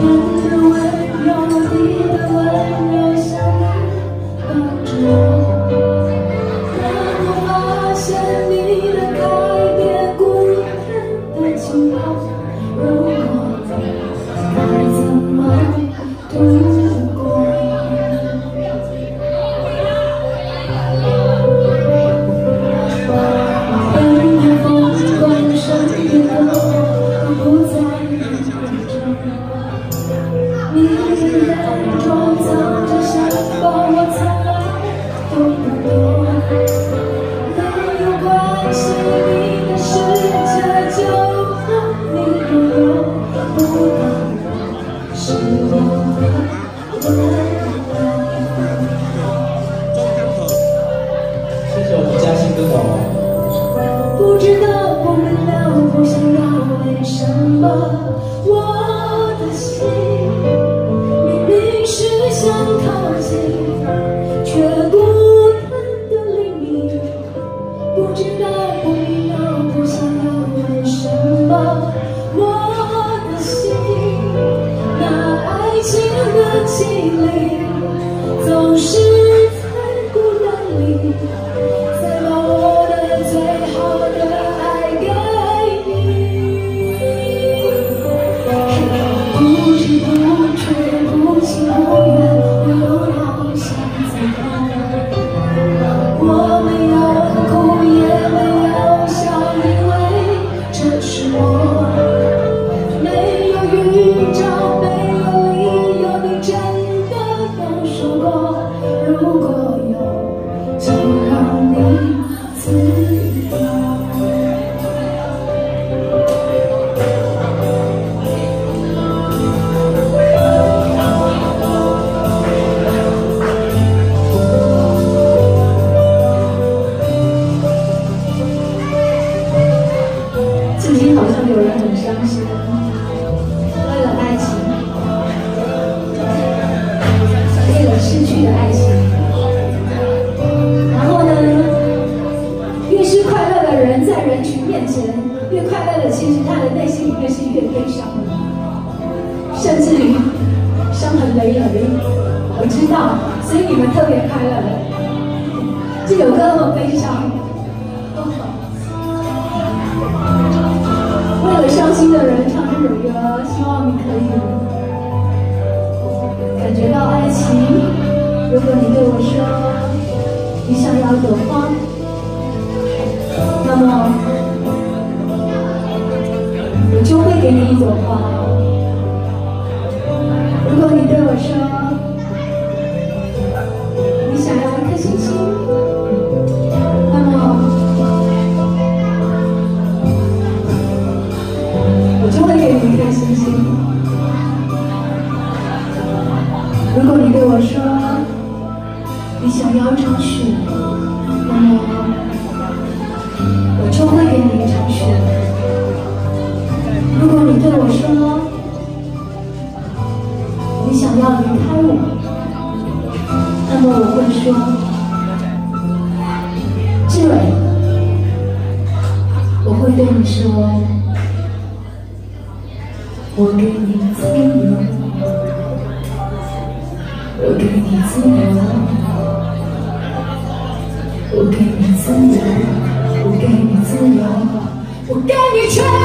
不知道，不明了，不想要，为什么我的心明明是想靠近，却孤单的离你。不知道，不明了，不想要，为什么我的心那爱情的绮丽总是在孤单里。 最近好像有人很伤心，为了爱情，为了失去的爱情。然后呢，越是快乐的人，在人群面前越快乐的，其实他的内心里面是越悲伤的，甚至于伤痕累累。我知道，所以你们特别快乐。这首歌那么悲伤。 为了伤心的人唱这首歌，希望你可以感觉到爱情。如果你对我说你想要一朵花，那么我就会给你一朵花。如果你对我说你想要一颗星星，那么 我就会给你一颗星星。如果你对我说你想要一场雪，那么我就会给你一场雪。如果你对我说你想要离开我，那么我会说，志伟，我会对你说。 我给你自由，我给你自由，我给你自由，我给你自由，我给你全。